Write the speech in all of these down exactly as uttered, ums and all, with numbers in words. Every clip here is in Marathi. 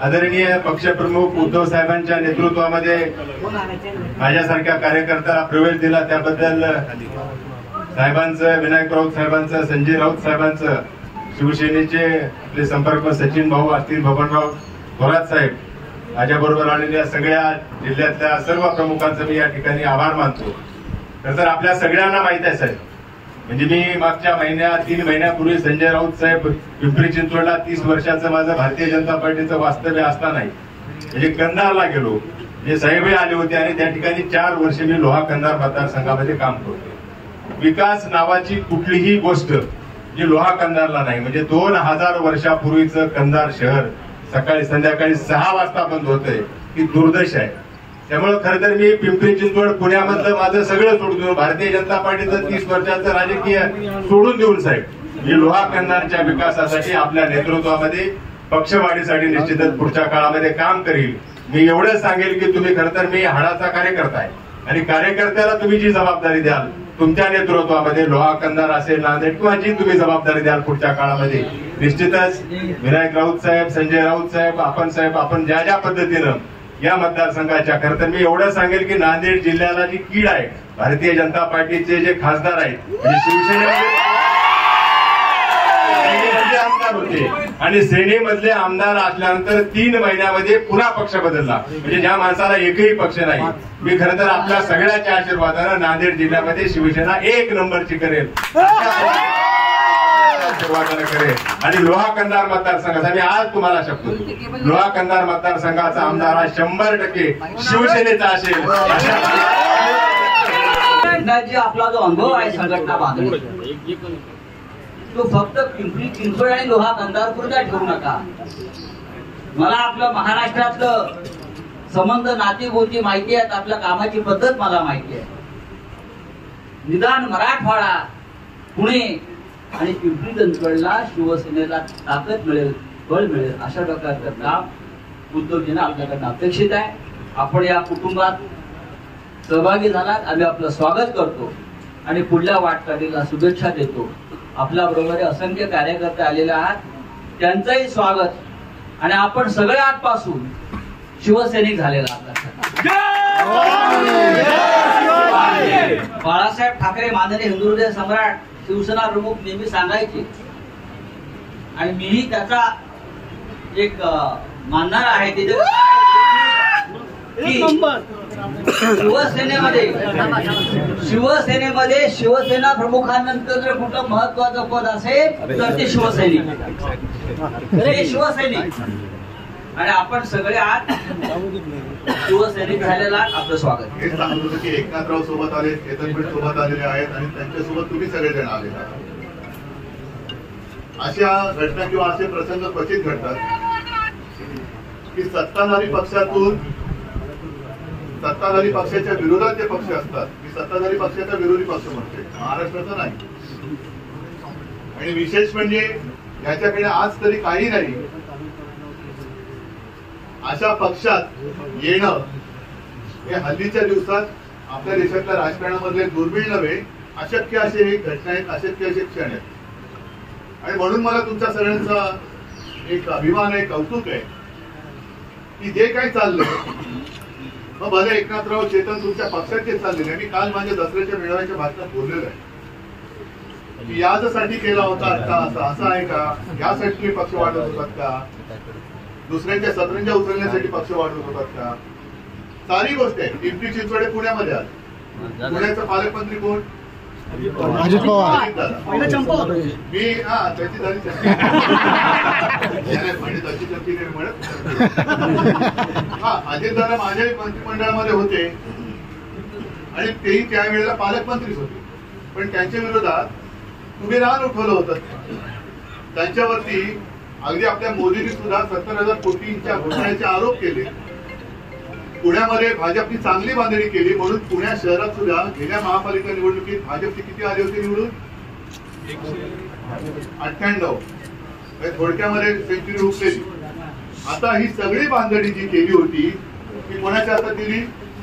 आदरणीय पक्षप्रमुख उद्धव साहेबांच्या नेतृत्वामध्ये माझ्यासारख्या कार्यकर्त्याला प्रवेश दिला त्याबद्दल साहेबांचं, विनायक राऊत साहेबांचं, संजय राऊत साहेबांचं, शिवसेनेचे आपले संपर्क सचिन भाऊ असतील, बबनराव थोरात साहेब, माझ्याबरोबर आलेल्या सगळ्या जिल्ह्यातल्या सर्व प्रमुखांचं मी या ठिकाणी आभार मानतो. तर आपल्या सगळ्यांना माहित आहे साहेब, म्हणजे मी मागच्या महिन्यात तीन महिन्यापूर्वी संजय राऊत साहेब पिंपरी चिंचवडला तीस वर्षाचं माझं भारतीय जनता पार्टीचं वास्तव्य असताना म्हणजे कंधारला गेलो, म्हणजे साहेबही आले होते आणि त्या ठिकाणी चार वर्ष मी लोहा कंधार मतदारसंघामध्ये काम करतो. विकास नावाची कुठलीही गोष्ट जी लोहा कंधारला नाही, म्हणजे दोन हजार वर्षापूर्वीचं कंधार शहर सकाळी संध्याकाळी सहा वाजता बंद होतंय ही दुर्दशा आहे. त्यामुळे खरं तर मी पिंपरी चिंचवड पुण्यामधलं माझं सगळं सोडून देऊन भारतीय जनता पार्टीचं तीस वर्षाचं राजकीय सोडून देऊन साहेब मी लोहा कंधारच्या विकासासाठी आपल्या नेतृत्वामध्ये पक्षवाढीसाठी निश्चितच पुढच्या काळामध्ये काम करील. मी एवढंच सांगेल की तुम्ही खरं तर मी हाडाचा कार्यकर्ता आहे आणि कार्यकर्त्याला तुम्ही जी जबाबदारी द्याल तुमच्या नेतृत्वामध्ये लोहा कंधार असेल, नांदेड किंवा जी तुम्ही जबाबदारी द्याल पुढच्या काळामध्ये निश्चितच विनायक राऊत साहेब, संजय राऊत साहेब, आपण साहेब आपण ज्या ज्या पद्धतीनं या मतदारसंघाच्या खरं तर मी एवढं सांगेल की नांदेड जिल्ह्याला जी कीड आहे भारतीय जनता पार्टीचे जे खासदार आहेत म्हणजे शिवसेनेमध्ये आमदार होते आणि सेनेमधले आमदार असल्यानंतर तीन महिन्यामध्ये पुन्हा पक्ष बदलला, म्हणजे ज्या माणसाला एकही पक्ष नाही. मी खरं तर आपल्या सगळ्याच्या आशीर्वादानं नांदेड जिल्ह्यामध्ये शिवसेना एक नंबरची करेल आशीर्वादानं करेल आणि लोहा कंधार मतदारसंघाचा मी आज तुम्हाला शब्द देतो, लोहा कंधार मतदारसंघाचा आमदार हा शंभर टक्के शिवसेनेचा असेल. आपला जो अनुभव आहे संघटना बांधणी तो फक्त पिंपरी चिंचवड आणि लोहा कंधार पुरता ठेवू नका. मला आपलं महाराष्ट्रातलं संबंध नातेगोती माहिती आहेत, आपल्या कामाची पद्धत मला माहिती आहे. निदान मराठवाडा, पुणे आणि पिंपरी चिंचवडला शिवसेनेला ताकद मिळेल, बळ मिळेल अशा प्रकारचं काम उद्धवजींना आपल्याकडनं अपेक्षित आहे. आपण या कुटुंबात सहभागी झालात, आम्ही आपलं स्वागत करतो आणि पुढल्या वाटचालीला शुभेच्छा देतो. आपल्या बरोबर असंख्य कार्यकर्ते आलेले आहात, त्यांचंही स्वागत आणि आपण सगळे आजपासून शिवसैनिक झालेला आहात. बाळासाहेब ठाकरे माननीय हिंदू हृदय सम्राट शिवसेना प्रमुख नेहमी सांगायचे आणि मीही त्याचा एक मानणार आहे की शिवसेनेमध्ये शिवसेनेमध्ये शिवसेना प्रमुखांनंतर जर कुठलं महत्वाचं पद असेल तर ते शिवसैनिक, ते शिवसैनिक आणि आपण सगळे आज शिवसैनिक झालेला आपलं स्वागत. हे सांगत होतं की एकनाथराव सोबत आले, चेतनपीठ सोबत आलेले आहेत आणि त्यांच्यासोबत तुम्ही सगळेजण आलेले आहात. अशा घटना किंवा असे प्रसंग क्वचित घडतात की सत्ताधारी पक्षातून सत्ताधारी पक्षाच्या विरोधात जे पक्ष असतात, मी सत्ताधारी पक्षाचा विरोधी पक्ष म्हणते, महाराष्ट्राचा नाही. आणि विशेष म्हणजे याच्याकडे आज तरी काही नाही अशा पक्षात येणं हे हल्लीच्या दिवसात आपल्या देशातल्या राजकारणामधले दुर्मिळ नव्हे, अशक्य असे हे घटना आहेत, अशक्य असे क्षण आहेत. आणि म्हणून मला तुमच्या सगळ्यांचा एक अभिमान आहे, कौतुक आहे की जे काही चाललंय मग भले एकनाथराव चेतन तुमच्या पक्षाचे चाललेले. मी काल माझ्या दसऱ्याच्या मेळाव्याच्या भाषणात बोललेलो आहे की यासाठी केला होता का, असं असं आहे का, यासाठी तुम्ही पक्ष वाढवत होतात का, दुसऱ्यांच्या सतरंजा उचलण्यासाठी पक्ष वाढवत होतात का, सारी गोष्ट आहे. पिंपरी चिंचवड पुण्यामध्ये आले, पुण्याचा पालकमंत्री कोण, अजित पवार. मी हा त्याची झाली त्याची चर्ची नाही म्हणत. हा अजितदादा माझ्या मंत्रिमंडळामध्ये होते आणि तेही त्यावेळेला पालकमंत्रीच होते, पण त्यांच्या विरोधात तुम्ही रान उठवलं होतं. त्यांच्यावरती अगदी आपल्या मोदींनी सुद्धा सत्तर हजार कोटींच्या घोटाळ्याचे आरोप केले. पुण्यामध्ये भाजपनी चांगली बांधणी केली म्हणून पुण्या शहरात सुद्धा गेल्या महापालिका निवडणुकीत भाजपचे किती आले होते निवडून, अठ्ठ्याण्णव. थोडक्यामध्ये सेंचुरी हुकलेली. आता ही सगळी बांधणी जी केली होती ती कोणाच्या हातात दिली,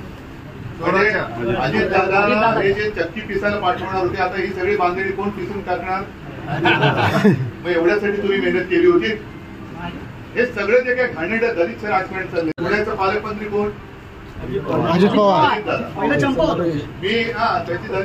अजित दादाला हे जे चक्की पिसायला पाठवणार होते आता ही सगळी बांधणी कोण पिसून टाकणार. मग एवढ्यासाठी तुम्ही मेहनत केली होती. हे सगळे जे काही घाणेरडं दलितचं राजकारण चाललंय, पुण्याचं पालकमंत्री कोण? अजित पवार. मी हा त्याची झाली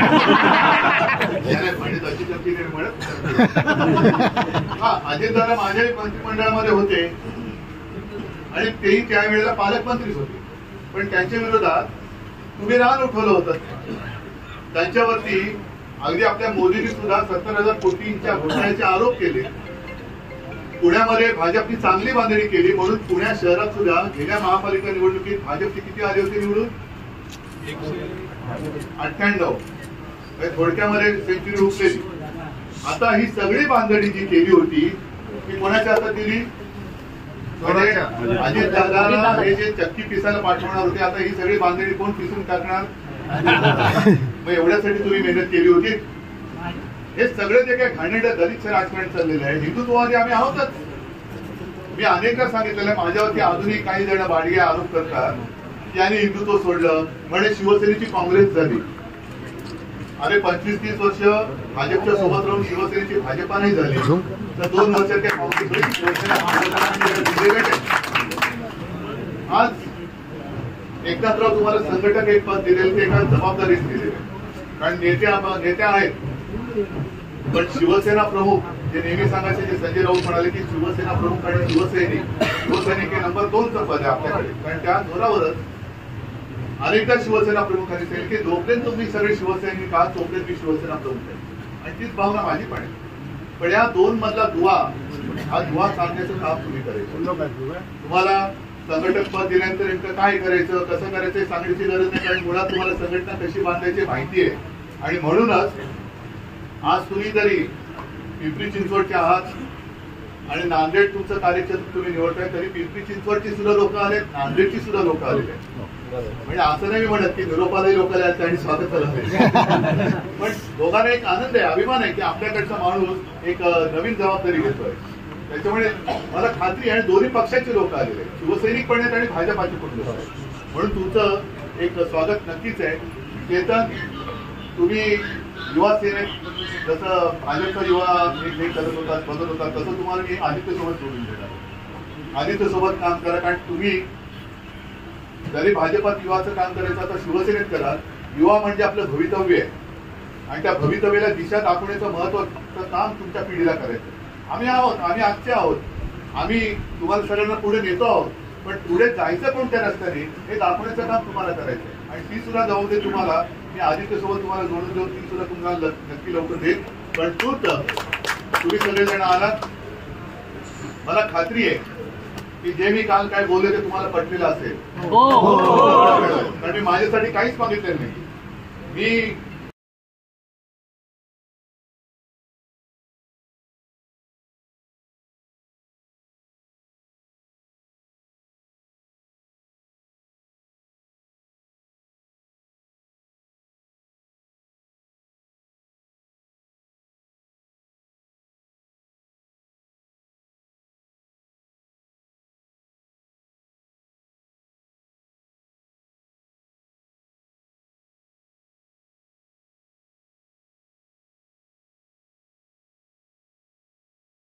तशी चर्ची नाही म्हणत. हा अजित दादा माझ्याही मंत्रिमंडळामध्ये होते आणि तेही त्यावेळेला पालकमंत्रीच होते, पण त्यांच्या विरोधात तुम्ही रान उठवलं होतं. त्यांच्यावरती अगदी आपल्या मोदींनी सुद्धा सत्तर हजार कोटींच्या घोटाळ्याचे आरोप केले. पुण्यामध्ये भाजपनी चांगली बांधणी केली म्हणून पुण्या शहरात सुद्धा गेल्या महापालिका निवडणुकीत भाजपची किती आली होती निवडून? अठ्ठ्याण्णव. थोडक्यामध्ये सेंचुरी हुकलेली. आता ही सगळी बांधणी जी केली होती ती कोणाच्या हातात दिली? अजित दादा हे जे चक्की पिसायला पाठवणार होते, आता ही सगळी बांधणी कोण पिसून टाकणार? मग एवढ्यासाठी तुम्ही मेहनत केली होती. हे सगळे जे काही घाणेरडं दलितचं राजकारण चाललेलं आहे, हिंदुत्ववादी आम्ही आहोतच. मी अनेकदा सांगितलेलं आहे, माझ्यावरती अजूनही काही जण बाडगे आरोप करतात की यांनी हिंदुत्व सोडलं म्हणे शिवसेनेची काँग्रेस झाली. अरे पंचवीस तीस वर्ष भाजपच्या सोबत राहून शिवसेनेची भाजपा नाही झाली तर दोन वर्षात त्या काँग्रेस शिवसेना. आज एकनाथराव तुम्हाला संघटक एक पद दिलेलं ते एका जबाबदारीच दिलेलं आहे, कारण नेत्या नेत्या आहेत. पण शिवसेना प्रमुख जे नेहमी सांगायचे, जे संजय राऊत म्हणाले की शिवसेना प्रमुख आणि शिवसैनिक शिवसैनिक हे नंबर दोनचं पद आहे आपल्याकडे, कारण त्या जोरावरच अनेकदा शिवसेना प्रमुखांनी सांगितले की जोपर्यंत तुम्ही सगळे शिवसैनिक आहात तोपर्यंत मी शिवसेना प्रमुख आहे. आणि तीच भावना माझी पण आहे. पण या दोन मधला दुवा हा दुवा साधण्याचं काम तुम्ही करायचं. तुम्हाला संघटक पद दिल्यानंतर नेमकं काय करायचं, कसं करायचं सांगण्याची गरज नाही, कारण मुळात तुम्हाला संघटना कशी बांधायची माहिती आहे. आणि म्हणूनच आज तुम्ही जरी पिंपरी चिंचवडचे आहात आणि नांदेड तुमचं कार्यक्षेत्र तुम्ही निवडताय, तरी पिंपरी चिंचवडची सुद्धा लोक आलेत, नांदेडची सुद्धा लोक आलेले आहेत. म्हणजे असं नाही म्हणत की निरोपालाही लोक आले आणि स्वागत झालं. पण दोघांना एक आनंद आहे, अभिमान आहे की आपल्याकडचा माणूस एक नवीन जबाबदारी घेतोय. त्याच्यामुळे मला खात्री आहे दोन्ही पक्षाचे लोक आलेले आहेत, शिवसैनिक पण आहेत आणि भाजपाचे पण लोक आहेत. म्हणून तुमचं एक स्वागत नक्कीच आहे. चेतन, तुम्ही युवा सेनेत जसं भाजपचा युवा एक हे करत होता बदल होता, तसं तुम्हाला मी आदित्य सोबत जोडून देणार. आदित्य सोबत काम करा, कारण तुम्ही जरी भाजपात युवाचं काम करायचं आता शिवसेनेत करा. युवा म्हणजे आपलं भवितव्य आहे आणि त्या भवितव्याला दिशा दाखवण्याचं महत्वाचं काम तुमच्या पिढीला करायचं. आम्ही आहोत, आम्ही आजचे आहोत, आम्ही तुम्हाला सगळ्यांना पुढे नेतो आहोत. पण पुढे जायचं कोणत्या रस्त्याने हे दाखवण्याचं काम तुम्हाला करायचं आहे. आणि ती सुद्धा जाऊ दे तुम्हाला, मी आदित्य सोबत तुम्हाला जोडून देऊन ती सुद्धा तुम्हाला नक्की लवकर देईल. पण तूच तुम्ही सगळेजण आलात, मला खात्री आहे की जे मी काल काय बोलले ते तुम्हाला पटलेलं असेल. कारण मी माझ्यासाठी काहीच मागितलेलं नाही. मी